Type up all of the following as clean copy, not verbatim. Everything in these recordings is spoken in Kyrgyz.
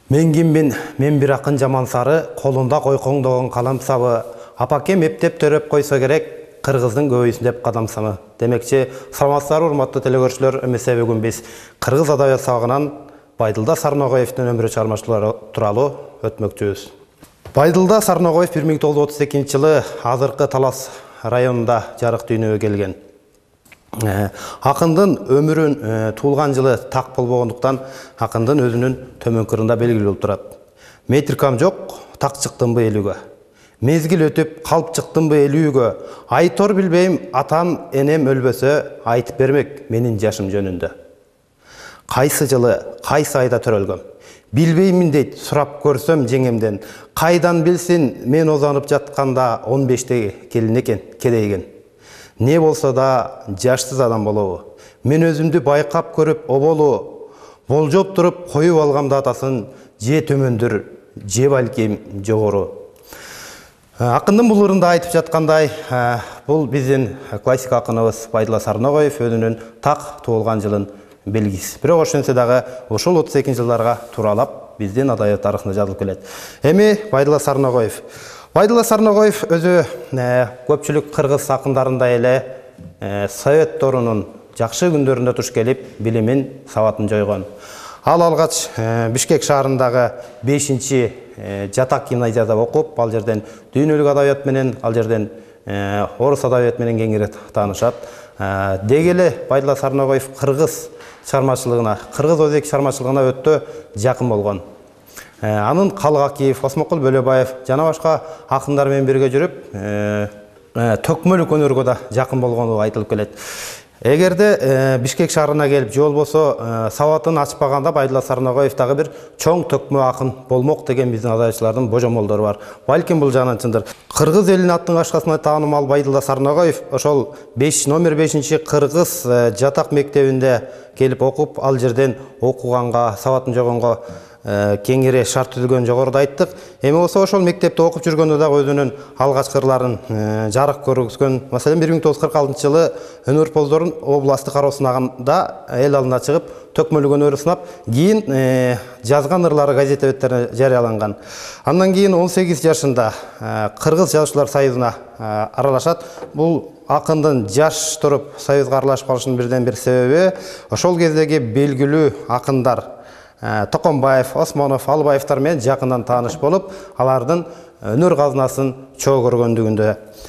Мен киммин, мен бир акын жаман сары, колунда койкоңдогон калам сабы, апакем эптеп төрөп койсо керек, кыргыздын көбөйсүн деп кадамсамы. Демекчи, саламатсыздар урматтуу телекөрүүчүлөр, эмесе бүгүн биз кыргыз адабият сабагынан Байдылда Сарногоевдин өмүрү чыгармачылыгы тууралуу өтмөкчүбүз. Байдылда Сарногоев 1932 жылы азыркы Талас районунда жарык дүйнөгө келген. Акындын өмүрүн туулган жылы так болбогондуктан акындын өзүнүн төмөн кырында белгилүү болуп турат. Метрикам жок, так чыктымбы элүүгө. Мезгил өтүп калып чыктымбы элүүгө. Айтор билбейм, атам энем өлбөсө айтып бермек менин жашым жөнүндө. Кайсы жылы, кайсы айда төрөлгөм. Билбеймин дейт, сурап көрсөм жеңемден. Кайдан билсин, мен озанып жатканда 15-те келин экен, кедейген. Не болса да жашсыз адам болобу. Мен өзүмдү байкап көрүп оболу, болжоп туруп коюп алгам датасын, же төмөндүр, же балким жогору. Акындын бул ырында айтып жаткандай, бул биздин классик акыныбыз Байдыла Сарногоев өзүнүн так туулган жылын белгисиз. Бирок ошентсе дагы ошол 32 жылдарга тууралап биздин адабият тарыхында жазылып келет. Эми Байдыла Сарногоев. Байдыла Сарногоев өзү көпчүлүк кыргыз акындарындай эле совет дорунун жакшы күндөрүндө туш келип, билимин, сабатын жойгон. Ал алгач Бишкек шаарындагы 5-чи жатак гимназияда окуп, ал жерден дүйнөлүк адабият менен, ал жерден орус адабият менен кеңири таанышат. Деги эле Байдыла Сарногоев кыргыз чыгармачылыгына, кыргыз өзек чыгармачылыгына өтө жакын болгон. Анын Калгакиев, Осмокул Бөлөбаев жана башка акындар менен бирге жүрүп, төкмөлүк өнөргө да жакын болгону айтылып келет. Эгерде Бишкек шаарына келип, же болбосо сабатын ачпаганда Байдыла Сарногоев дагы бир чоң төкмө акын болмок деген биздин адабиятчылардын божомолдору бар. Балким бул жагынан чындыр. Кыргыз элинин аттын кашкасына таанымал Байдыла Сарногоев ошол номер 5-чи кыргыз жатак мектебинде келип окуп, ал жерден окуганга, сабатын жойгонго кеңири шарт түзүлгөн жогоруда айттык. Эми болсо ошол мектепте окуп жүргөндө дагы өзүнүн алгачкы ырларын жарык көргөзгөн. Маселен 1946 жылы өнөр поздорун областтык кароосунда эл алдына чыгып, төкмөлүк өнөрү сынап, кийин жазган ырлары газета беттерине жарыяланган. Андан кийин 18 жашында Кыргыз жазуучулар союзуна аралашат. Бул акындын жаш туруп союзга аралашып калышынын бирден бир себеби ошол кездеги белгилүү акындар Токомбаев, Осмонов, Албаевтар менен жакындан тааныш болуп, алардын өнөр казынасын чоо көргөндүгүндө.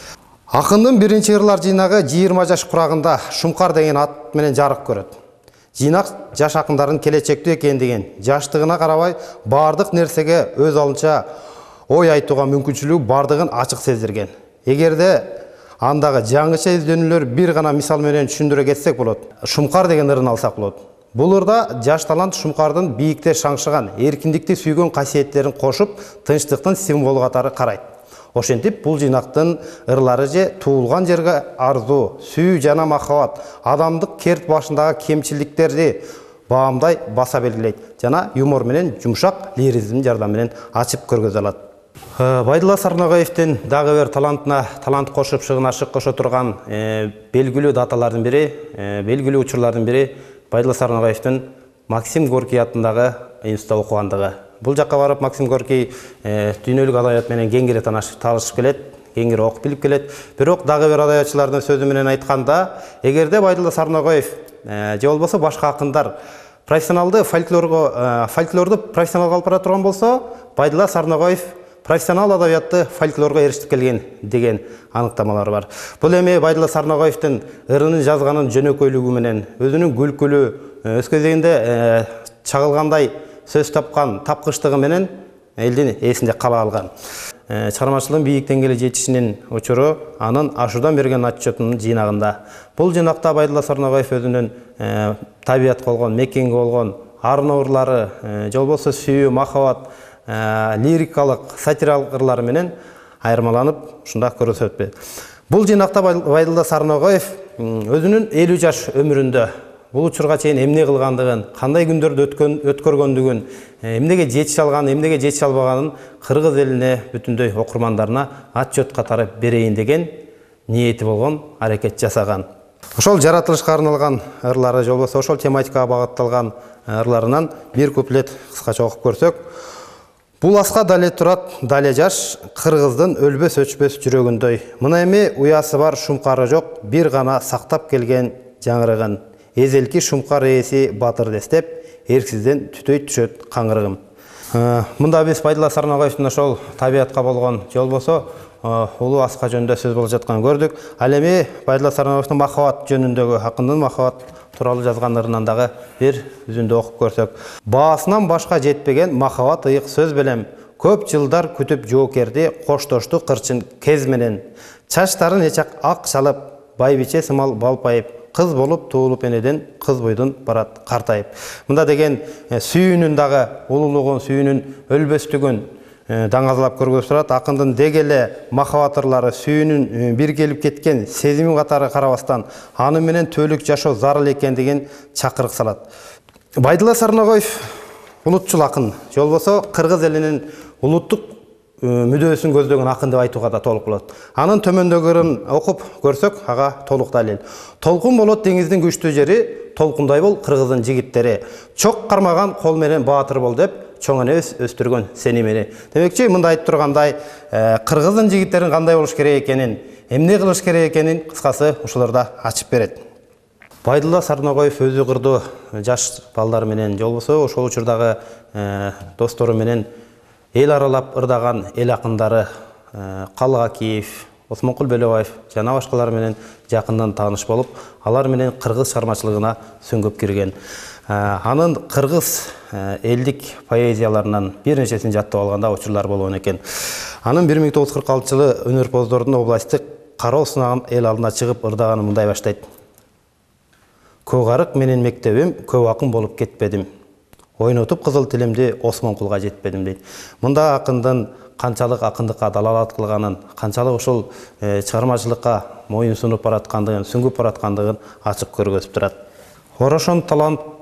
Акындын биринчи ырлар жыйнагы 20 жаш курагында Шумкар деген ат менен жарык көрөт. Жыйнак жаш акындардын келечектүү экендигин, жаштыгына карабай бардык нерсеге өз алынча ой айтууга мүмкүнчүлүгү бардыгын ачык сездирген. Эгерде андагы жаңыча издөнүүлөр бир гана мисал менен түшүндүрө кетсек болот. Шумкар деген ырын алсак болот. Бул ырда жаш талант Шумкардын бийикте шаңшыган, эркиндикти сүйгөн касиеттерин кошуп, тынчтыктын символу катары карайт. Ошентип, бул жыйнактын ырлары же туулган жерге арзуу, сүйүү жана махабат, адамдык керт башындагы кемчиликтерди баамдай баса белгилейт жана юмор менен жумшак лиризм жардам менен ачып көргөзө алат. Байдыла Сарногоевдин дагы бир талантына талант кошуп, шыгынашык кошо турган белгилүү даталардын бири, белгилүү учурлардын бири Байдыла Сарногоевдин Максим Горький атындагы институтта окугандыгы. Бул жакка барып Максим Горький дүйнөлүк адабият менен кеңири таанышып келет, кеңири окуп билип келет. Бирок дагы бир адабиятчылардын сөзү менен айтканда, эгерде Байдыла Сарногоев же болбосо башка акындар профессионалды фольклорду профессионалга алып бара турган болсо, Байдыла Сарногоев профессионал адабиятты фольклорго эрişип келген деген аныктамалар бар. Бул эми Байдыла Сарногоевдин ырынын жазганын жөнөкөйлүгү менен, өзүнүн күлкүлүү, өз кезегинде чагылгандай сөз тапкан тапкычтыгы менен элдин эсинде кала алган. Чыгармачылыгын бийик деңгээлге жетишинин учуру анын ашуудан берген отчетунун жыйнагында. Бул жыйнакта Байдыла Сарногоев өзүнүн табиятка болгон, мекенге болгон арын ырлары, же болбосо сүйүү, махабат, лирикалык, сатиралык ырлары менен айырмаланып, ушунда көрсөтпөйт. Бул жыйнакта Байдыла Сарногоев өзүнүн 50 жаш өмүрүндө бул учурга чейин эмне кылгандыгын, кандай күндөрдү өткөргөндүгүн, эмнеге жетише алганын, эмнеге жетише албаганын кыргыз элине, бүтүндөй окурмандарына отчет катары берейин деген ниети болгон, аракет жасаган. Ошол жаратылышка арналган ырлары же болбосо ошол тематикага багытталган ырларынан бир куплет кыскача окуп көрсөк. Бул аска дале турат, дале жаш, кыргыздын өлбөс өчпөс жүрөгүндөй. Мына эми уясы бар, шумкары жок, бир гана сактап келген жаңырыгын. Эзелки шумкар ээси батыр дестеп, эрксизден түтөйт түшөт каңырыгым. Мында биз Байдулла Сарнагоевдун ошол табиатка болгон же болбосо улуу аска жөнүндө сөз болуп жатканын көрдүк. Ал эми Байдулла Сарнагоевдун махабат жөнүндөгү, акындын махабат тууралуу жазган ырынан дагы бир үзүндү окуп көрсөк. Баасынан башка жетпеген махабат ыйык сөз белем. Көп жылдар күтүп жоокерди, коштошту кырчын кез менен. Чачтарын эчак ак чалып, байбиче сымал балпайып, кыз болуп туулуп энеден кыз бойдун барат картайып. Мында деген сүйүүнүн дагы улуулугун, сүйүүнүн өлбөстүгүн даңазалап көргөзүп турат. Акындын дегеле махабат ырлары сүйүүнүн бир келип кеткен сезими катары карабастан аны менен түбөлүк жашоо зарыл экендигин чакырык салат. Байдулла Сарнагоев улутчул акын, же болбосо кыргыз элинин улуттук мүдөөсүн көздөгөн акын деп айтууга да толук болот. Анын төмөндөгү ырын окуп көрсөк, ага толук далил. Толкун болот деңиздин күчтүү жери, толкундай бол кыргыздын жигиттери. Чок кармаган кол менен баатыр бол деп чоң эне өстүргөн сени мени. Демекчи, мында айтып тургандай, кыргыздын жигиттерин кандай болуш керек экенин, эмне кылыш керек экенин кыскасы ушуларда ачып берет. Байдулла Сарнагоев өзү кырдуу жаш балдар менен, же болбосо ошол учурдагы достору менен эл аралап ырдаган эл акындары Калгакиев, Осмонкул Бөлөбаев жана башкалар менен жакындан тааныш болуп, алар менен кыргыз чыгармачылыгына сөңгүп кирген. Анын кыргыз элдик поэзияларынан бир нечесин жаттап алганда учурлар болгон экен. Анын 1946 жылы өнөрпоздордун областтык кароо сынагын эл алдына чыгып ырдаганы мындай баштайт. Көк арык менен мектебим, көп акын болуп кетпедим. Ойнотуп кызыл тилимди Осмонкулга жетпедим дейт. Мында акындын канчалык акындыкка далалат кылганын, канчалык ушул чыгармачылыкка моюн сунуп бараткандыгын, сүңгүп бараткандыгын ачык көргөзүп турат. Орошон талант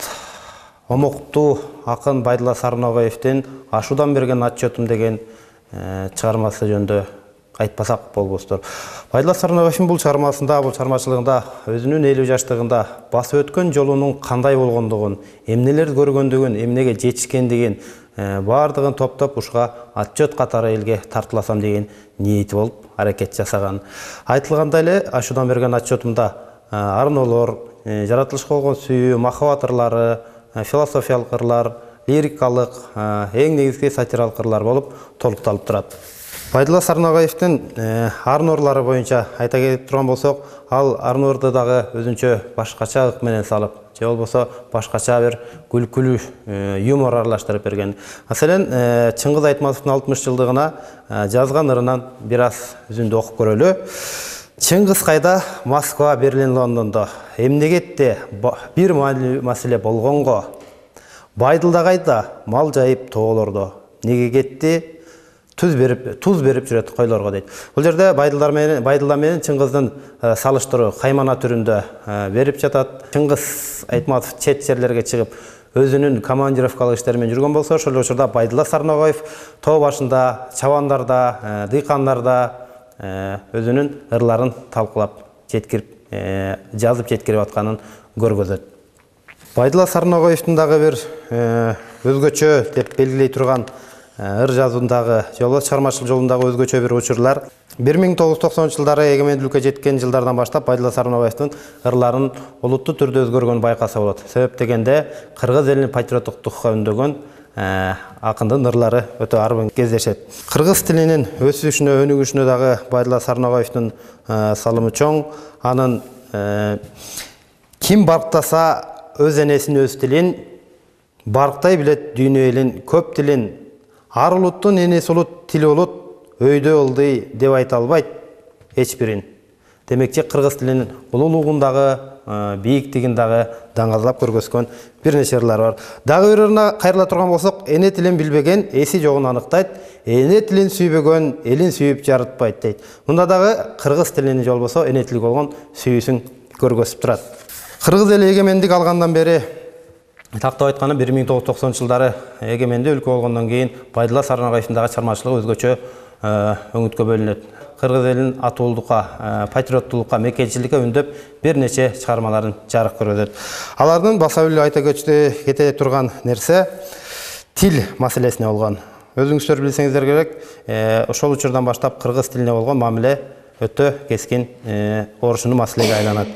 омоктуу акын Байдулла Сарнагоевдин Ашудан берген отчетум деген чыгармасы жөнүндө айтпасак болбостур. Байдулла Сарнагоевдин бул чыгармасында, бул чыгармачылыгында өзүнүн 50 жаштыгында басып өткөн жолунун кандай болгондугун, эмнелерди көргөндүгүн, эмнеге жетишкендигин бардыгын топтоп ушуга отчет катары элге тартыласам деген ниети болуп аракет жасаган. Айтылгандай эле Ашудан берген отчетумда арноолор, жаратылышка болгон сүйүү, махабат ырлары, философиялык ырлар, лирикалык, эң негизги сатиралык ырлар болуп толукталып турат. Байдулла Сарнагоевдин арноорлары боюнча айта кетип турган болсок, ал арноорду дагы өзүнчө башкача ык менен салып, же болбосо башкача бир күлкүлүү юмор аралаштырып берген. Маселен, Чыңгыз Айтматовдун 60 жылдыгына жазган ырынан бир аз үзүндү окуп көрөлү. Чыңгыз кайда? Москва, Берлин, Лондондо. Эмне кетти? Бир маселе болгонго. Байдылда кайда? Мал жайып тоолордо. Неге кетти? Туз берип жүрөт койлорго дейт. Бул жерде Байдулла менен Чыңгыздын салыштыруу каймана түрүндө берип жатат. Чыңгыз Айтматов чет жерлерге чыгып өзүнүн командировкалык иштери менен жүргөн болсо, ошол учурда Байдулла Сарнагоев тоо башында, чабандарда, дыйкандарда өзүнүн ырларын талкуулап жеткирип, жазып жеткирип атканын көргөзөт. Байдулла Сарнагоевдун дагы бир өзгөчө деп белгилей турган ыр жазуудагы, чыгармачылык жолундагы өзгөчө бир учурлар 1990 жылдары эгемендүүлүккө жеткен жылдардан баштап Байдулла Сарнагоевдун ырларын олуттуу түрдө өзгөргөнүн байкаса болот. Себеп дегенде кыргыз элинин патриоттук духка үндөгөн акындын ырлары өтө арбын кездешет. Кыргыз тилинин өсүшүнө, өнүгүшүнө дагы Байдулла Сарнагоевдун салымы чоң. Анын ким барктаса өз энесин, өз тилин, барктай билет дүйнө элин, көп тилин, ар улуттун энеси улут, тили улут, өйдө ылдый деп айта албайт эч бирин. Демекчи, кыргыз тилинин улуулугун дагы, бийиктигин дагы даңазалап көргөзгөн бир нече ырлар бар. Дагы бир ырына кайрыла турган болсок, эне тилин билбеген эси жогун аныктайт, эне тилин сүйбөгөн элин сүйүп жарытпайт дейт. Мында дагы кыргыз тилинин жол болсо, эне тилге болгон сүйүүсүн көргөзүп турат. Кыргыз эли эгемендик алгандан бери, тактап айтканда 1990 жылдары эгемендүү өлкө болгондон кийин Байдулла Сарнагоевдун дагы чыгармачылыгы өзгөчө өңүткө бөлүнөт. кыргыз элин атуулдукка, патриоттуулукка, мекенчиликке үндөп бир нече чыгармаларын жарык көргөзөт. Алардын баса эле айта кете турган нерсе тил маселесине болгон. Өзүңүздөр билсеңиздер керек, ошол учурдан баштап кыргыз тилине болгон мамиле өтө кескин орушуну маселеге айланат.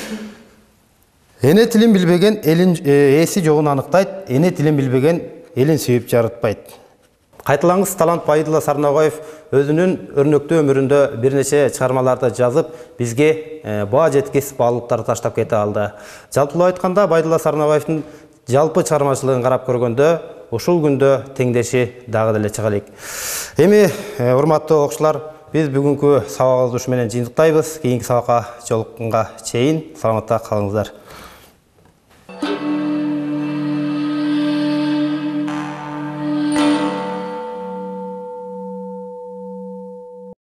Эне тилин билбеген элин ээси жогун аныктайт, эне тилин билбеген элин сүйүп жарытпайт. Кайталаңыз талант Байдулла Сарнагоев өзүнүн өрнөктүү өмүрүндө бир нече чыгармаларды жазып, бизге баа жеткис баалыктарды таштап кете алды. Жалпылап айтканда, Байдулла Сарнагоевдин жалпы чыгармачылыгын карап көргөндө, ушул күндө теңдеши дагы деле чыга элек. Эми, урматтуу окуучулар, biz бүгүнкү сабагыбыз ушу менен жыйынтыктайбыз. Кийинки сабакка жолукканга чейин саламатта калыңыздар.